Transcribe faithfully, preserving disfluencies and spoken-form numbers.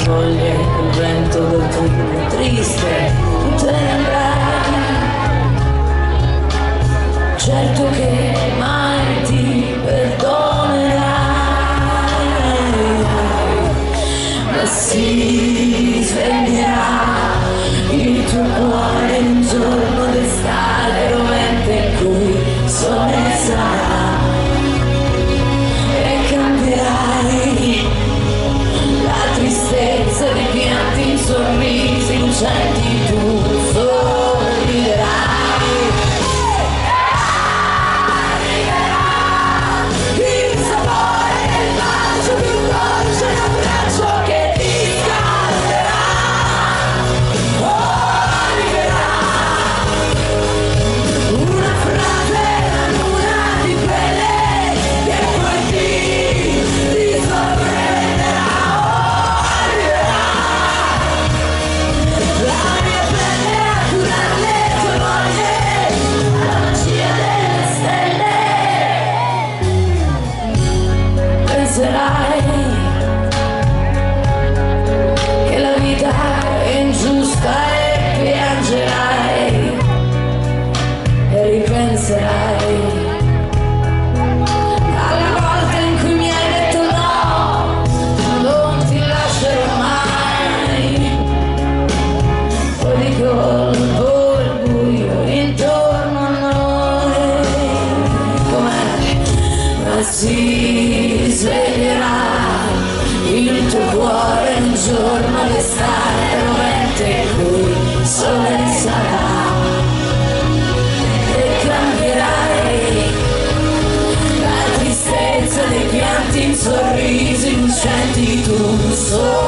foglie, il vento d'autunno triste, tu te ne andrai. Certo che mai ti perdonerai, ma si sveglierà il tuo cuore un giorno d'estate rovente in cui il sole sarà e cambierai la tristezza dei pianti in sorrisi lucenti, tu sorriderai. Penserai che la vita è ingiusta e piangerai e ripenserai alle volte in cui mi hai detto no, non ti lascerò mai. Poi di colpo il buio intorno a noi, com'è? Ma si sveglierà il tuo cuore un giorno d'estate rovente in cui il sole sarà e cambierai la tristezza dei pianti in sorrisi lucenti, tu solo